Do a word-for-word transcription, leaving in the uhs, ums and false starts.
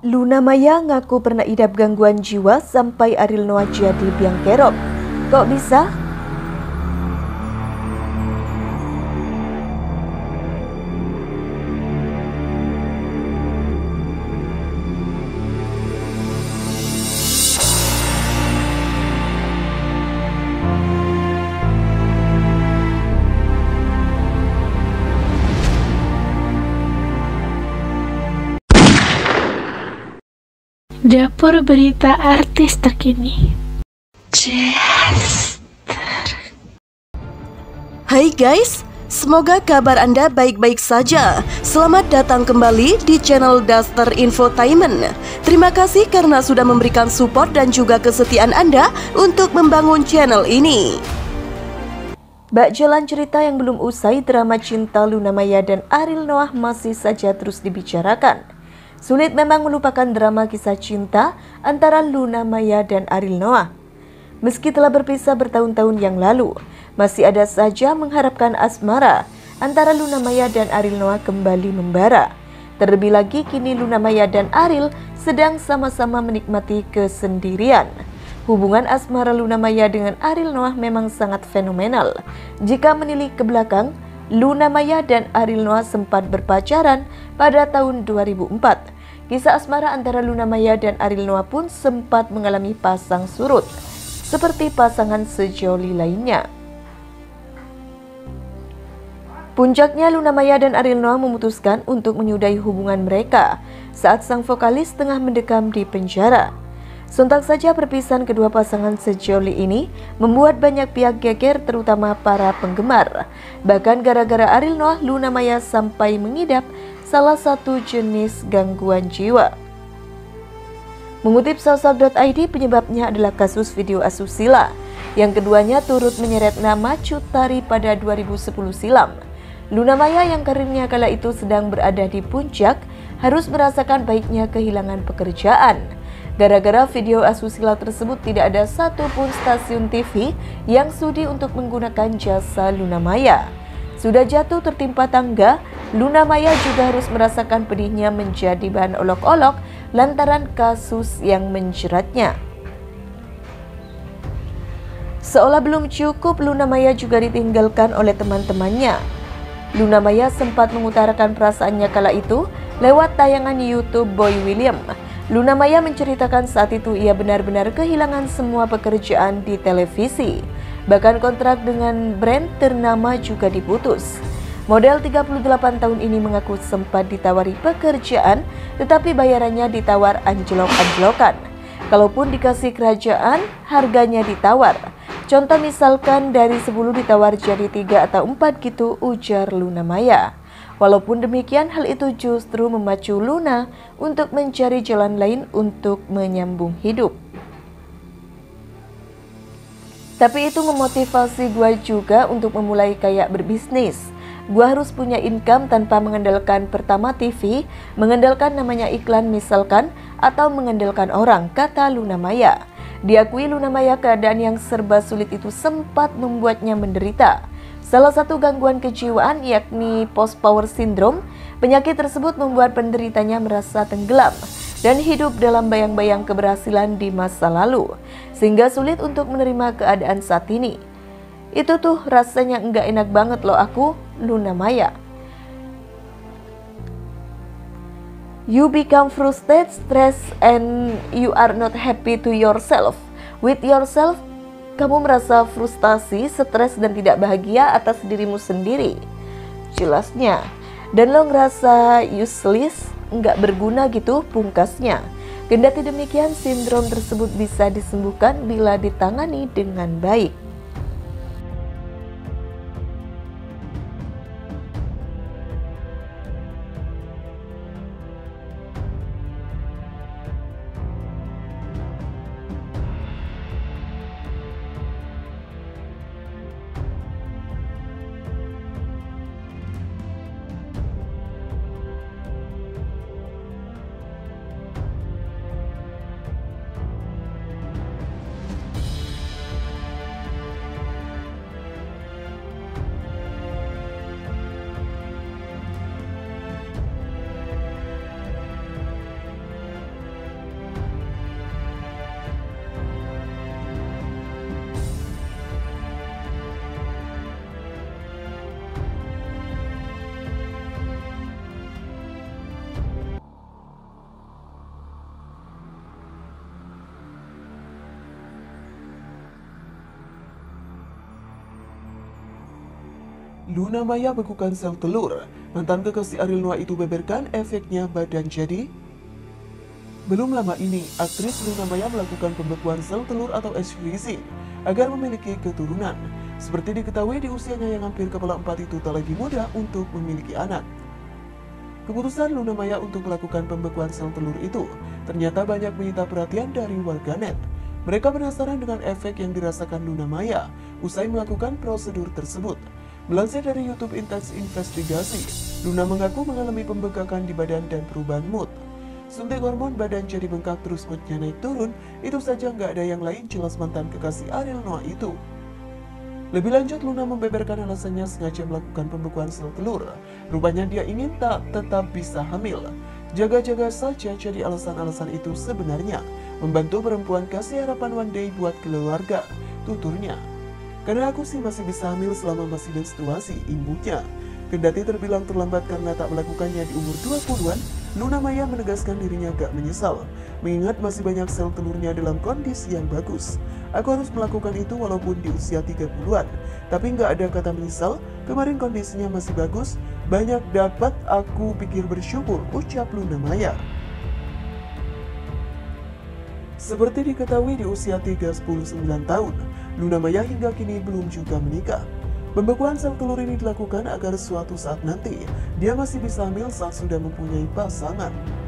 Luna Maya ngaku pernah idap gangguan jiwa sampai Ariel Noah jadi biang kerok. Kok bisa? Dapur berita artis terkini. Jester. Hai guys, semoga kabar Anda baik-baik saja. Selamat datang kembali di channel Duster Infotainment. Terima kasih karena sudah memberikan support dan juga kesetiaan Anda untuk membangun channel ini. Bak jalan cerita yang belum usai, drama cinta Luna Maya dan Ariel Noah masih saja terus dibicarakan. Sulit memang melupakan drama kisah cinta antara Luna Maya dan Ariel Noah. Meski telah berpisah bertahun-tahun yang lalu, masih ada saja mengharapkan asmara antara Luna Maya dan Ariel Noah kembali membara. Terlebih lagi kini Luna Maya dan Ariel sedang sama-sama menikmati kesendirian. Hubungan asmara Luna Maya dengan Ariel Noah memang sangat fenomenal. Jika menilik ke belakang, Luna Maya dan Ariel Noah sempat berpacaran pada tahun dua ribu empat. Kisah asmara antara Luna Maya dan Ariel Noah pun sempat mengalami pasang surut, seperti pasangan sejoli lainnya. Puncaknya Luna Maya dan Ariel Noah memutuskan untuk menyudahi hubungan mereka saat sang vokalis tengah mendekam di penjara. Sontak saja perpisahan kedua pasangan sejoli ini membuat banyak pihak geger, terutama para penggemar. Bahkan gara-gara Ariel Noah, Luna Maya sampai mengidap salah satu jenis gangguan jiwa. Mengutip salsak dot i d, penyebabnya adalah kasus video asusila yang keduanya turut menyeret nama Cut Tari pada dua ribu sepuluh silam. Luna Maya yang karirnya kala itu sedang berada di puncak harus merasakan baiknya kehilangan pekerjaan. Gara-gara video asusila tersebut tidak ada satupun stasiun T V yang sudi untuk menggunakan jasa Luna Maya. Sudah jatuh tertimpa tangga, Luna Maya juga harus merasakan pedihnya menjadi bahan olok-olok lantaran kasus yang menjeratnya. Seolah belum cukup, Luna Maya juga ditinggalkan oleh teman-temannya. Luna Maya sempat mengutarakan perasaannya kala itu lewat tayangan YouTube Boy William. Luna Maya menceritakan saat itu ia benar-benar kehilangan semua pekerjaan di televisi. Bahkan kontrak dengan brand ternama juga diputus. Model tiga puluh delapan tahun ini mengaku sempat ditawari pekerjaan, tetapi bayarannya ditawar anjlok-anjlokan. Kalaupun dikasih kerajaan, harganya ditawar. Contoh misalkan dari sepuluh ditawar jadi tiga atau empat gitu, ujar Luna Maya. Walaupun demikian, hal itu justru memacu Luna untuk mencari jalan lain untuk menyambung hidup. Tapi itu memotivasi gue juga untuk memulai kayak berbisnis. Gue harus punya income tanpa mengandalkan pertama T V, mengandalkan namanya iklan misalkan, atau mengandalkan orang, kata Luna Maya. Diakui Luna Maya keadaan yang serba sulit itu sempat membuatnya menderita. Salah satu gangguan kejiwaan yakni post-power syndrome. Penyakit tersebut membuat penderitanya merasa tenggelam dan hidup dalam bayang-bayang keberhasilan di masa lalu, sehingga sulit untuk menerima keadaan saat ini. Itu tuh rasanya enggak enak banget loh aku, Luna Maya. You become frustrated, stressed, and you are not happy to yourself. With yourself, kamu merasa frustasi, stres, dan tidak bahagia atas dirimu sendiri. Jelasnya. Dan lo ngerasa useless, nggak berguna gitu pungkasnya. Kendati demikian, sindrom tersebut bisa disembuhkan bila ditangani dengan baik. Luna Maya bekukan sel telur. Mantan kekasih Ariel Noah itu beberkan efeknya badan jadi. Belum lama ini, aktris Luna Maya melakukan pembekuan sel telur atau egg freezing agar memiliki keturunan. Seperti diketahui di usianya yang hampir kepala empat itu tak lagi mudah untuk memiliki anak. Keputusan Luna Maya untuk melakukan pembekuan sel telur itu ternyata banyak menyita perhatian dari warganet. Mereka penasaran dengan efek yang dirasakan Luna Maya usai melakukan prosedur tersebut. Melansir dari YouTube Intens Investigasi, Luna mengaku mengalami pembengkakan di badan dan perubahan mood. Suntik hormon badan jadi bengkak terus moodnya naik turun, itu saja nggak ada yang lain, jelas mantan kekasih Ariel Noah itu. Lebih lanjut, Luna membeberkan alasannya sengaja melakukan pembekuan sel telur. Rupanya dia ingin tak tetap bisa hamil. Jaga-jaga saja, jadi alasan-alasan itu sebenarnya membantu perempuan kasih harapan one day buat keluarga, tuturnya. Karena aku sih masih bisa hamil selama masih menstruasi, imbuhnya. Kendati terbilang terlambat karena tak melakukannya di umur dua puluhan, Luna Maya menegaskan dirinya gak menyesal, mengingat masih banyak sel telurnya dalam kondisi yang bagus. Aku harus melakukan itu walaupun di usia tiga puluhan, tapi gak ada kata menyesal, kemarin kondisinya masih bagus, banyak dapat aku pikir bersyukur, ucap Luna Maya. Seperti diketahui di usia tiga puluh sembilan tahun, Luna Maya hingga kini belum juga menikah. Pembekuan sel telur ini dilakukan agar suatu saat nanti dia masih bisa hamil saat sudah mempunyai pasangan.